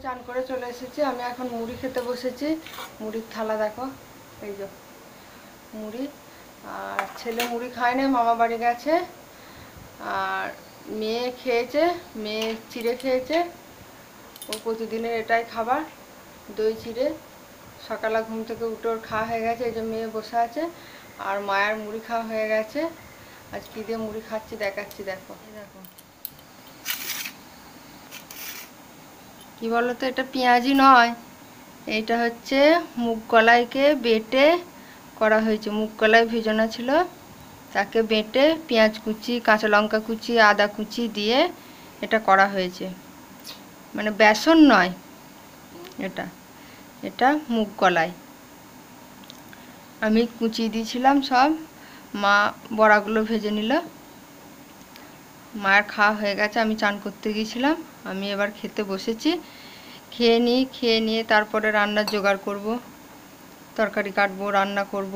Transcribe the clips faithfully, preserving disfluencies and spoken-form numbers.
চান করে চলে এসেছি। আমি এখন মুড়ি খেতে বসেছি। মুড়ির থালা দেখো, এই যে মুড়ি। আর ছেলে মুড়ি খায় না, মামা বাড়ি গেছে। আর মেয়ে খেয়েছে, মেয়ে চিড়ে খেয়েছে। ও প্রতিদিনের এটাই খাবার, দই চিড়ে। সকালে ঘুম থেকে উঠে ওর খাওয়া হয়ে গেছে, এই যে মেয়ে বসে আছে। আর মায়ের মুড়ি খাওয়া হয়ে গেছে। আজ কী দিয়ে মুড়ি খাচ্ছি দেখাচ্ছি, দেখো। দেখো কি বলো তো, এটা পেঁয়াজি নয়, এইটা হচ্ছে মুগ কলাইকে বেটে করা হয়েছে। মুগ কলাই ভিজানো ছিল, তাকে বেটে পেঁয়াজ কুচি, কাঁচা লঙ্কা কুচি, আদা কুচি দিয়ে এটা করা হয়েছে। মানে বেসন নয় এটা, এটা মুগ কলাই। আমি কুচি দিয়েছিলাম সব, মা বড়াগুলো ভেজে নিল। মায়ের খাওয়া হয়ে গেছে, আমি চান করতে গিয়েছিলাম। আমি এবার খেতে বসেছি। খেয়ে নিই, খেয়ে নিয়ে তারপরে রান্নার জোগাড় করব, তরকারি কাটবো, রান্না করব।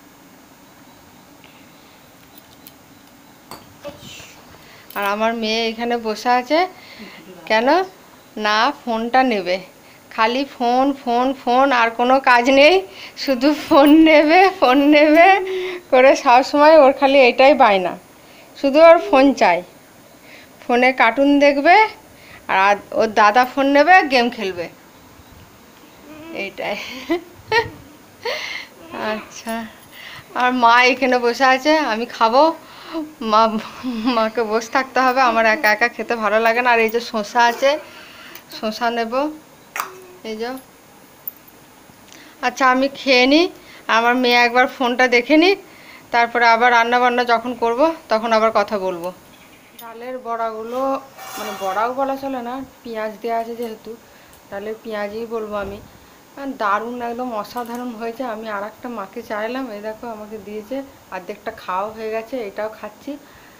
আর আমার মেয়ে এখানে বসে আছে কেন না, ফোনটা নেবে। খালি ফোন ফোন ফোন, আর কোনো কাজ নেই, শুধু ফোন নেবে ফোন নেবে করে সবসময় ওর খালি এটাই বায়না, শুধু ওর ফোন চাই। ফোনে কার্টুন দেখবে, আর ওর দাদা ফোন নেবে, গেম খেলবে, এইটাই। আচ্ছা, আর মা এখানে বসে আছে, আমি খাবো। মা মাকে বসে থাকতে হবে, আমার একা একা খেতে ভালো লাগে না। আর এই যে শসা আছে, শসা নেব, এই যে। আচ্ছা, আমি খেয়ে নিই, আমার মেয়ে একবার ফোনটা দেখে নিই, তারপরে আবার রান্না বান্না যখন করব তখন আবার কথা বলবো। ডালের বড়াগুলো, মানে বড়াও বলা চলে না, পেঁয়াজ দেওয়া আছে যেহেতু, ডালের পেঁয়াজই বলবো আমি। দারুণ, একদম অসাধারণ হয়েছে। আমি আর একটা মাকে চাইলাম, এই দেখো আমাকে দিয়েছে, অর্ধেকটা খাওয়া হয়ে গেছে, এটাও খাচ্ছি।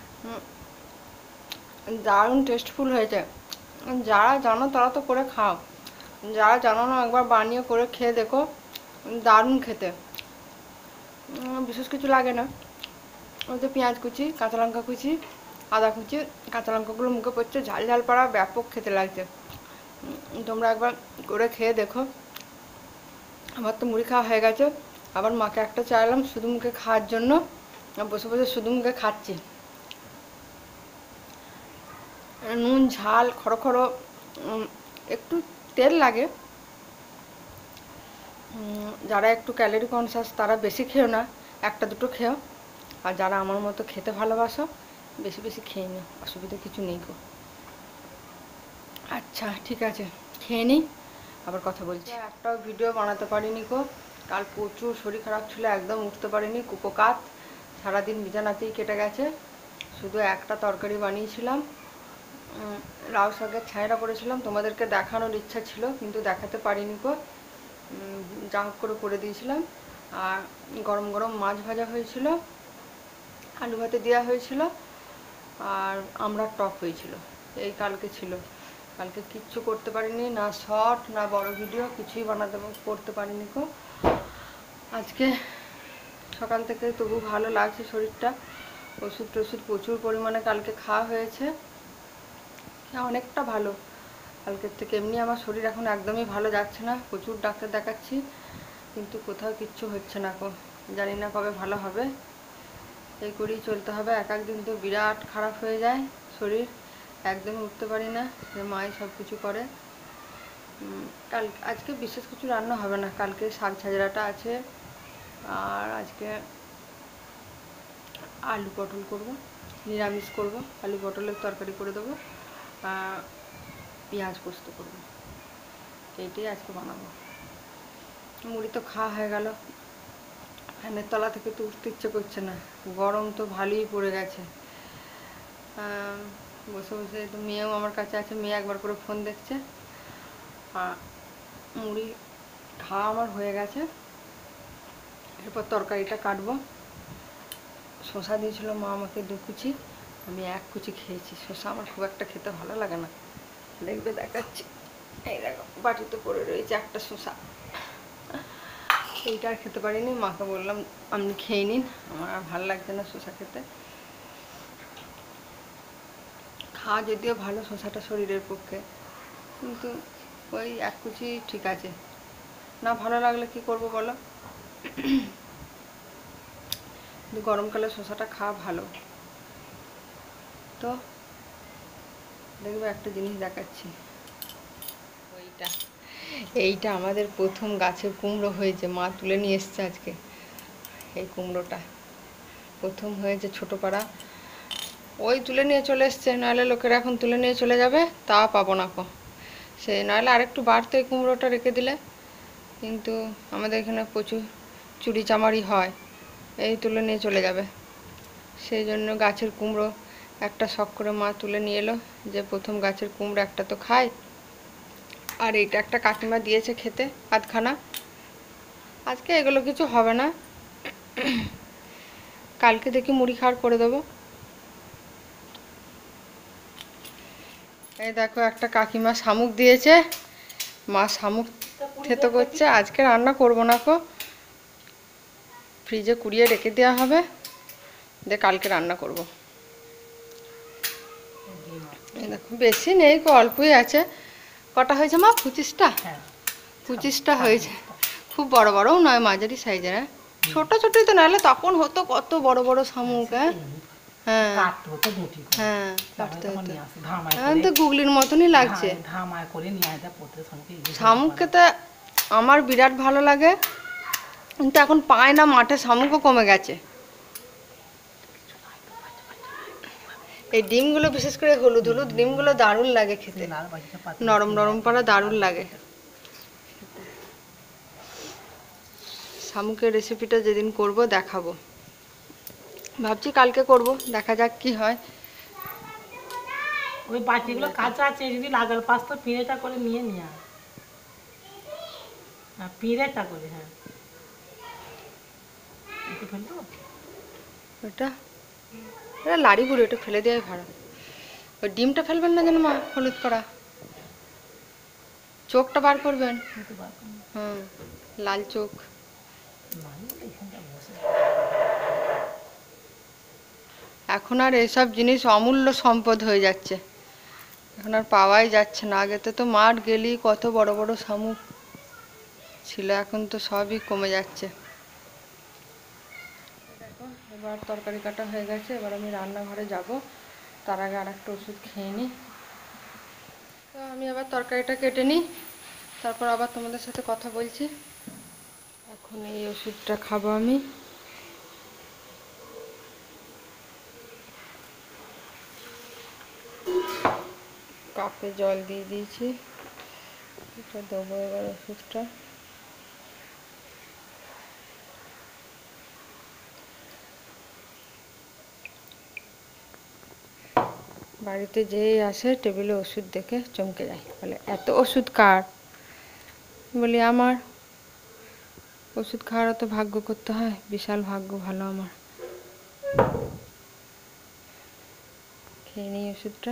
দারুণ টেস্টফুল হয়েছে। যারা জানো তারা তো করে খাও, যারা জানো না একবার বানিয়ে করে খেয়ে দেখো, দারুণ খেতে। বিশেষ কিছু লাগে না, ওই যে পেঁয়াজ কুচি, কাঁচা লঙ্কা কুচি, আদা কুচি, কাঁচা লঙ্কাগুলো মুখে পড়ছে, ঝাল ঝাল পাড়া, ব্যাপক খেতে লাগছে। তোমরা একবার করে খেয়ে দেখো। আমার তো মুড়ি খাওয়া হয়ে গেছে, আবার মাকে একটা চাইলাম শুধু মুখে খাওয়ার জন্য, বসে বসে শুধু মুখে খাচ্ছি। নুন ঝাল খড়ো খড়ো, একটু তেল লাগে। যারা একটু ক্যালোরি কনসাস তারা বেশি খেও না, একটা দুটো খেও। আর যারা আমার মতো খেতে ভালোবাসো, বেশি বেশি খেয়ে নিও, অসুবিধা কিছু নেই গো। আচ্ছা ঠিক আছে, খেয়ে নিই, আবার কথা বলছি। একটাও ভিডিও বানাতে পারিনি গো, কাল প্রচুর শরীর খারাপ ছিল, একদম উঠতে পারিনি, কুপোকাত, সারাদিন বিছানাতেই কেটে গেছে। শুধু একটা তরকারি বানিয়েছিলাম, লাউ শাকের ছাইড়া করেছিলাম, তোমাদেরকে দেখানোর ইচ্ছা ছিল কিন্তু দেখাতে পারিনি গো, যা হোক করে করে দিয়েছিলাম। আর গরম গরম মাছ ভাজা হয়েছিল, আলু ভাতে দেওয়া হয়েছিল, আর আমরা টক হয়েছিল। এই কালকে ছিল, কালকে কিচ্ছু করতে পারিনি, না শর্ট না বড় ভিডিও, কিছুই বানাতে করতে পারিনি গো। আজকে সকাল থেকে তবু ভালো লাগছে শরীরটা, ওষুধ টষুধ প্রচুর পরিমাণে কালকে খাওয়া হয়েছে, অনেকটা ভালো কালকের থেকে। এমনি আমার শরীর এখন একদমই ভালো যাচ্ছে না, প্রচুর ডাক্তার দেখাচ্ছি কিন্তু কোথাও কিচ্ছু হচ্ছে না গো। জানি না কবে ভালো হবে, এই করেই চলতে হবে। এক এক দিন তো বিরাট খারাপ হয়ে যায় শরীর, একদমই উঠতে পারি না, যে মাই সব কিছু করে। কাল আজকে বিশেষ কিছু রান্না হবে না, কালকে শাক ছাজরাটা আছে, আর আজকে আলু পটল করব, নিরামিষ করব, আলু পটলের তরকারি করে দেবো, পেঁয়াজ পোস্ত করব, এইটাই আজকে বানাবো। মুড়ি তো খাওয়া হয়ে গেল, ফ্যানের তলা থেকে তো উঠতে ইচ্ছে করছে না, গরম তো ভালোই পড়ে গেছে। বসে বসে তো মেয়েও আমার কাছে আছে, মেয়ে একবার করে ফোন দেখছে। আর মুড়ি খাওয়া আমার হয়ে গেছে, এরপর তরকারিটা কাটবো। শসা দিয়েছিল মা আমাকে দু কুচি, আমি এক কুচি খেয়েছি। শসা আমার খুব একটা খেতে ভালো লাগে না, দেখবে দেখাচ্ছি, এই দেখো বাটিতে পড়ে রয়েছে একটা শসা, এইটা আর খেতে পারিনি। মাকে বললাম আপনি খেয়ে নিন, আমার আর ভালো লাগছে না শসা খেতে। খাওয়া যদিও ভালো শসাটা শরীরের পক্ষে, কিন্তু ওই এক কুচি ঠিক আছে, না ভালো লাগলে কি করব বলো। কিন্তু গরমকালে শসাটা খাওয়া ভালো। তো দেখবে একটা জিনিস দেখাচ্ছি, ওইটা এইটা আমাদের প্রথম গাছের কুমড়ো হয়েছে, মা তুলে নিয়ে এসছে আজকে। এই কুমড়োটা প্রথম হয়েছে ছোটো পাড়া, ওই তুলে নিয়ে চলে এসছে, নাহলে লোকেরা এখন তুলে নিয়ে চলে যাবে, তা পাবো না কো সে, নাহলে আরেকটু বাড়তো এই কুমড়োটা রেখে দিলে। কিন্তু আমাদের এখানে প্রচুর চুরি চামারি হয়, এই তুলে নিয়ে চলে যাবে, সেই জন্য গাছের কুমড়ো একটা শখ করে মা তুলে নিয়ে এলো, যে প্রথম গাছের কুমড়ো একটা তো খায়। আর এইটা একটা কাকিমা দিয়েছে খেতে আধখানা, আজকে এগুলো কিছু হবে না, কালকে দেখি মুড়ি খাওয়ার করে দেবো। এই দেখো একটা কাকিমা শামুক দিয়েছে, মা শামুক থেতো করছে, আজকে রান্না করবো না কো, ফ্রিজে কুড়িয়ে রেখে দেওয়া হবে, দিয়ে কালকে রান্না করব। এই দেখো বেশি নেই, অল্পই আছে। কটা হয়েছে মা? পঁচিশটা পঁচিশটা হয়েছে, খুব বড় বড়ও নয়, মাঝারি সাইজের। হ্যাঁ ছোট ছোটই তো, নাহলে তখন হতো কত বড় বড় শামুক। হ্যাঁ হ্যাঁ হ্যাঁ কাটতে হতো, এখন তো গুগলির মতনই লাগছে। শামুক খেতে আমার বিরাট ভালো লাগে, কিন্তু এখন পায় না, মাঠে শামুকও কমে গেছে। এই ডিমগুলো বিশেষ করে হলুদ হলুদ ডিমগুলো দারুণ লাগে খেতে, নরম নরম পাড়া দারুণ লাগে। শামুকের রেসিপিটা যেদিন করব দেখাবো, ভাবছি কালকে করব, দেখা যাক কি হয়। ওই বাটিগুলো কাঁচা আছে, যদি লাগার পাস তো পিঁড়েটা করে নিয়ে নিয়ে আয়, হ্যাঁ পিঁড়েটা করে, হ্যাঁ একটু ফেলবো এটা, এটা লাড়ি গুঁড়ো, এটা ফেলে দেওয়াই ভালো। ওই ডিমটা ফেলবেন না যেন মা, হলুদ করা, চোখটা বার করবেন, হুম লাল চোখ। এখন আর এসব জিনিস অমূল্য সম্পদ হয়ে যাচ্ছে, এখন আর পাওয়াই যাচ্ছে না। আগেতে তো মাঠ গেলেই কত বড় বড় শামুক ছিল, এখন তো সবই কমে যাচ্ছে। দেখো এবার তরকারি কাটা হয়ে গেছে, এবার আমি রান্নাঘরে যাব, তার আগে আর একটা ওষুধ খেয়ে নিই। তো আমি আবার তরকারিটা কেটে নিই, তারপর আবার তোমাদের সাথে কথা বলছি। এখন এই ওষুধটা খাবো আমি। কাপে জল দিয়ে দিয়েছি, এটা দেবো এবার ওষুধটা। বাড়িতে যেই আসে টেবিলে ওষুধ দেখে চমকে যায়, বলে এত ওষুধ কার? বলি আমার, ওষুধ খাওয়ারও তো ভাগ্য করতে হয়, বিশাল ভাগ্য ভালো আমার। খেয়ে নিই ওষুধটা।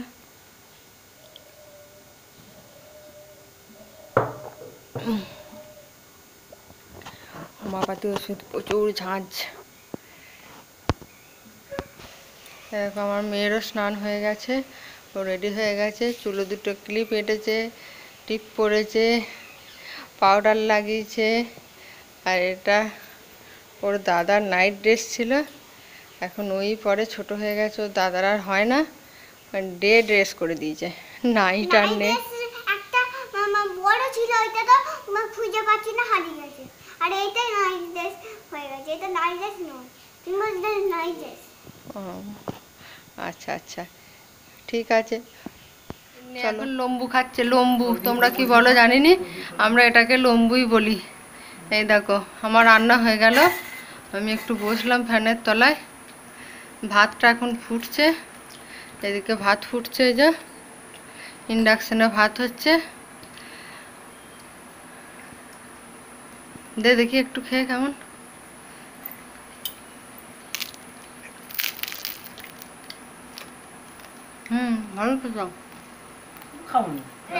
হোমিওপ্যাথি ওষুধ প্রচুর ঝাঁঝ। দেখো আমার মেয়েরও স্নান হয়ে গেছে, ও রেডি হয়ে গেছে, চুলো দুটো ক্লিপ এঁটেছে, টিপ পরেছে, পাউডার লাগিয়েছে। আর এটা ওর দাদার নাইট ড্রেস ছিল, এখন ওই পরে, ছোট হয়ে গেছে, ওর দাদার আর হয় না, ডে ড্রেস করে দিয়েছে, নাইট আর নেই। একটা মামা বড় ছিল, ওইটা তো মা খুঁজে পাচ্ছি না, হারিয়ে গেছে। আর এইটা নাইট ড্রেস হয়ে গেছে, এটা নাইট ড্রেস নয়, তুমি বলছো নাইট ড্রেস। ও আচ্ছা আচ্ছা ঠিক আছে। এখন লম্বু খাচ্ছে, লম্বু তোমরা কি বলো জানি নি, আমরা এটাকে লম্বুই বলি। এই দেখো আমার রান্না হয়ে গেল, আমি একটু বসলাম ফ্যানের তলায়, ভাতটা এখন ফুটছে, এদিকে ভাত ফুটছে, এই যে ইন্ডাকশানে ভাত হচ্ছে। দে দেখি একটু খেয়ে কেমন। হুম ভালো খেতাম, খাওনি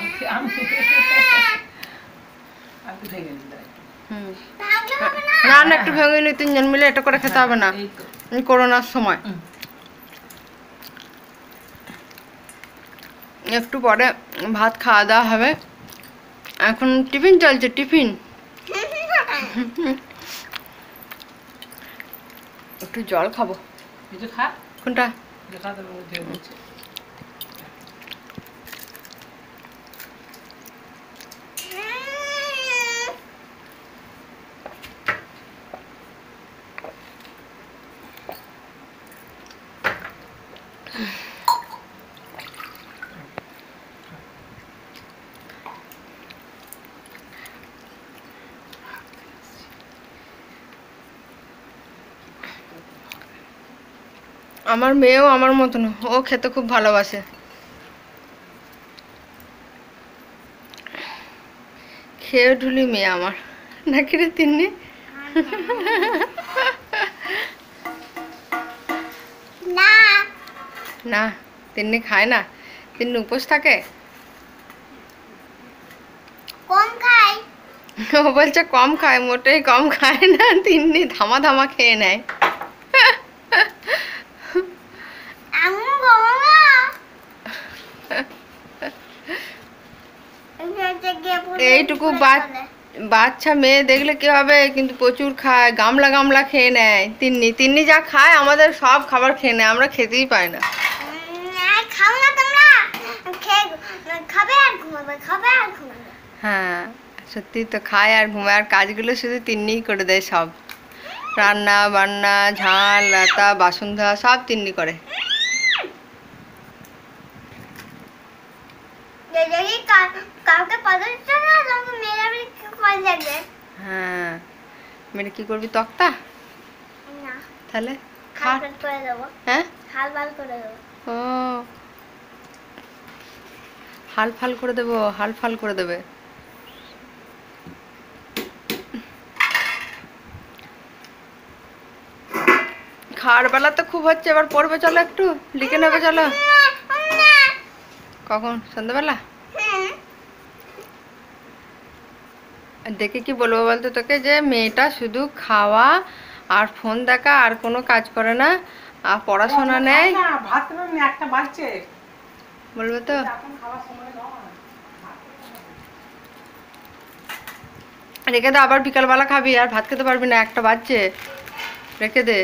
হুম না না একটু ভেঙে নিই, তিনজন মিলে এটা করে খেতে হবে না, করোনার সময়। একটু পরে ভাত খাওয়া দাওয়া হবে, এখন টিফিন চলছে, টিফিন। একটু জল খাবো। কিছু খা, কোনটা? দেখা দেবো দিয়ে দিচ্ছি। আমার মেয়েও আমার মতন, ও খেতে খুব ভালোবাসে। খেয়ে ঢুলি মেয়ে আমার, নাকি রে তিন্নি? না না, তিন্নি খায় না। তিন্নি উপোস থাকে। কম খাই। ও বলছে কম খায়, মোটেই কম খায় না। তিন্নি ধামা ধামা খেয়ে নেয়। আমি বাবা এইটুকু বাচ্চা মেয়ে দেখলে কি হবে, কিন্তু প্রচুর খায়, গামলা গামলা খেয়ে নেয়। তিন্নি তিন্নি যা খায় আমাদের সব খাবার খেয়ে নেয়, আমরা খেতেই পাই না। খাও না তোমরা, খাবে আর ঘুমাবে, খাবে আর ঘুমাবে। হ্যাঁ সত্যি তো, খায় আর ঘুমায়, আর কাজগুলো শুধু তিন্নিই করে দেয় সব। রান্না বান্না, ঝাল রাতা, বাসন ধোয়া সব তিন্নি করে। কাউকে পছন্দ না, তোমাকে মেয়েরা কি করে দেখবে? হ্যাঁ, মেরে কি করবি, তক্তা? না, তাহলে হাল ফাল করে দেবো। হ্যাঁ, হাল ফাল করে দেবো। ও হাল ফাল করে দেবো, হাল ফাল করে দেবে। খাওয়ার বেলা তো খুব হচ্ছে, এবার পড়বে, চলো একটু লিখে নেবে, চলো। কখন? সন্ধ্যাবেলা? দেখে কি বলবো বলতো তোকে, যে মেয়েটা শুধু খাওয়া আর ফোন দেখা আর কোনো কাজ করে না, আর পড়াশোনা নেই। ভাত খেলাম একটা বাজছে, বলবো তো এখন খাওয়ার সময় নয়। রেখে দে, আবার বিকালবেলা খাবি, আর ভাত খেতে পারবি না, একটা বাজছে, রেখে দে।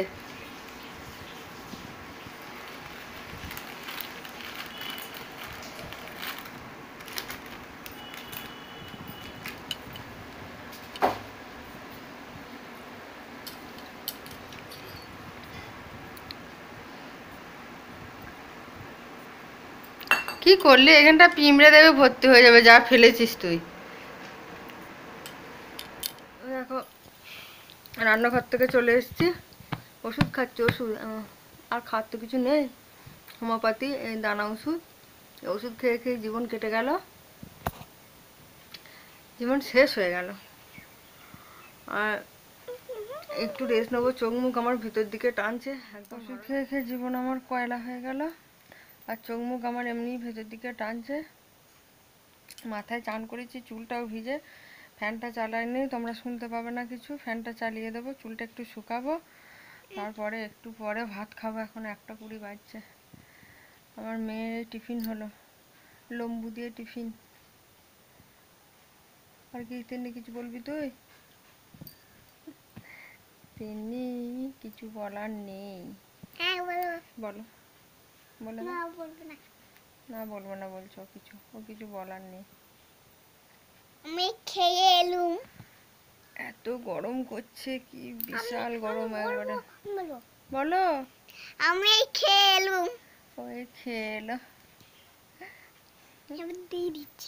কি করলি, এখানটা পিঁমড়ে দেবে ভর্তি হয়ে যাবে, যা ফেলেছিস তুই। দেখো রান্নাঘর থেকে চলে এসেছি, ওষুধ খাচ্ছি, ওষুধ আর খাওয়ার তো কিছু নেই, হোমিওপ্যাথি এই দানা ওষুধ, ওষুধ খেয়ে খেয়ে জীবন কেটে গেল, জীবন শেষ হয়ে গেল। আর একটু রেস্ট নেবো, চোখ মুখ আমার ভিতর দিকে টানছে, একদম ওষুধ খেয়ে খেয়ে জীবন আমার কয়লা হয়ে গেল, আর চোখ মুখ আমার এমনি ভেতর দিকে টানছে। মাথায় চান করেছি, চুলটাও ভিজে, ফ্যানটা চালাইনি, তোমরা শুনতে পাবে না কিছু, ফ্যানটা চালিয়ে দেবো, চুলটা একটু শুকাবো, তারপরে একটু পরে ভাত খাবো। এখন একটা কুড়ি বাজছে। আমার মেয়ের টিফিন হলো, লম্বু দিয়ে টিফিন। আর কি তেমনি কিছু বলবি তুই? তেমনি কিছু বলার নেই। হ্যাঁ বলো। বলো, বলে না দাও। বলবো না। না বলবো না বলছো, কিছু ও কিছু বলার নেই। আমি খেয়ে এলুম। এত গরম করছে, কি বিশাল গরম একবারে। বলো। বলো। আমি খেয়ে এলুম। ওই খেয়ে এলো। এবার দিয়ে দিচ্ছি।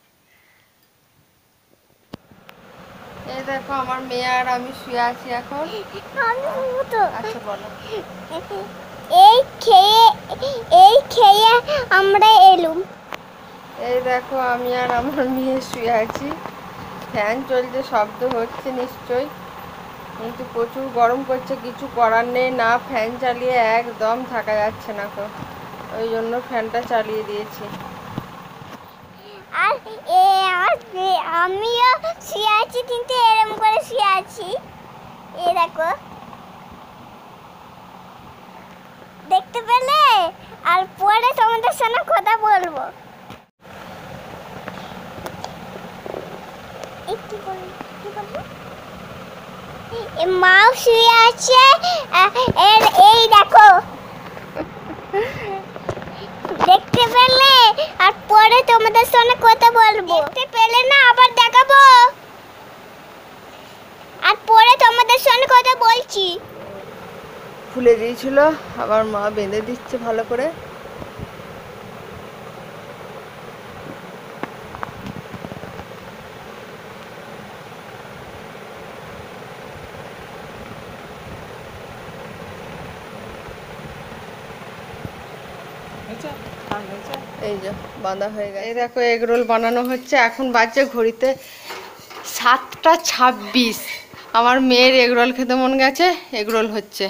এই দেখো আমার মেয়ে আর আমি শুয়ে আছি এখন। আমি তো। আচ্ছা বলো। এই খেয়ে এই খেয়ে আমরা এলুম। এই দেখো আমি আর আমার মেয়ে শুয়ে আছি, ফ্যান চলছে, শব্দ হচ্ছে নিশ্চয়ই, কিন্তু প্রচুর গরম করছে, কিছু করার নেই, না ফ্যান চালিয়ে একদম থাকা যাচ্ছে না তো, ওই জন্য ফ্যানটা চালিয়ে দিয়েছি। আর এ আমিও শুয়ে আছি, কিন্তু এরম করে শুয়ে আছি। এই দেখো, দেখতে পেলে? আর পরে তোমাদের সঙ্গে কথা বলবো। মাও শুয়ে আছে এর এই দেখো দেখতে পেলে আর পরে তোমাদের সঙ্গে কথা বলবো দেখতে পেলে না আবার দেখাবো আর পরে তোমাদের সঙ্গে কথা বলছি খুলে দিয়েছিল আবার মা বেঁধে দিচ্ছে ভালো করে। এই যে বাঁধা হয়ে গেছে। এই দেখো এগ রোল বানানো হচ্ছে। এখন বাজছে ঘড়িতে সাতটা ছাব্বিশ। আমার মেয়ের এগ রোল খেতে মন গেছে, এগ রোল হচ্ছে।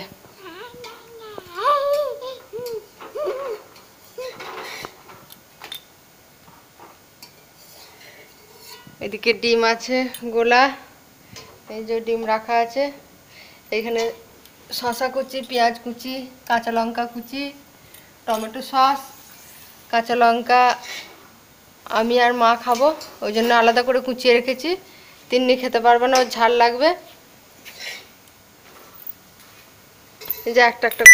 এদিকে ডিম আছে গোলা, এই যে ডিম রাখা আছে। এখানে শসা কুচি, পেঁয়াজ কুচি, কাঁচা লঙ্কা কুচি, টমেটো সস, কাঁচা লঙ্কা আমি আর মা খাবো, ওই জন্য আলাদা করে কুচিয়ে রেখেছি। তিন্নি খেতে পারবে না, ওর ঝাল লাগবে। এই যে একটা একটা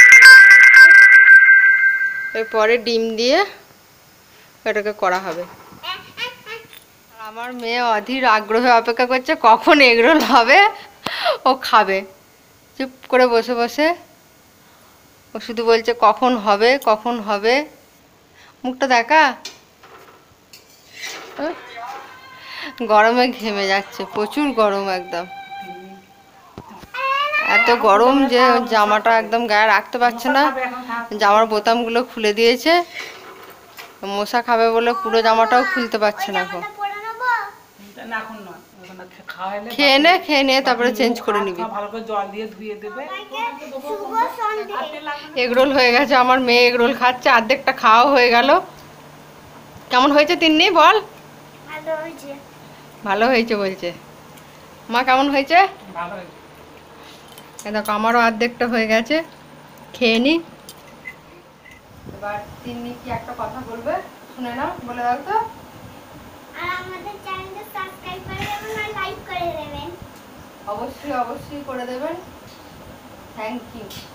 এরপরে ডিম দিয়ে এটাকে করা হবে। আমার মেয়ে অধীর আগ্রহে অপেক্ষা করছে কখন এগরোল হবে ও খাবে। চুপ করে বসে বসে ও শুধু বলছে কখন হবে কখন হবে। মুখটা দেখা, গরমে ঘেমে যাচ্ছে, প্রচুর গরম, একদম এত গরম যে জামাটা একদম গায়ে রাখতে পারছে না। জামার বোতামগুলো খুলে দিয়েছে, মশা খাবে বলে পুরো জামাটাও খুলতে পারছে না। এখন খেয়ে নে, খেয়ে নিয়ে তারপরে চেঞ্জ করে নিবি। এগরোল হয়ে গেছে, আমার মেয়ে এগরোল খাচ্ছে, অর্ধেকটা খাওয়া হয়ে গেল। কেমন হয়েছে তিন্নি বল? ভালো হয়েছে বলছে মা। কেমন হয়েছে? দেখো আমারও অর্ধেকটা হয়ে গেছে, খেয়ে নি। এবার তিন্নি কি একটা কথা বলবে, শুনে নাও, বলে দাও তো। আর আমাদের চ্যানেলটা সাবস্ক্রাইব করে দেবেন আর লাইক করে দেবেন। অবশ্যই অবশ্যই করে দেবেন। Thank you.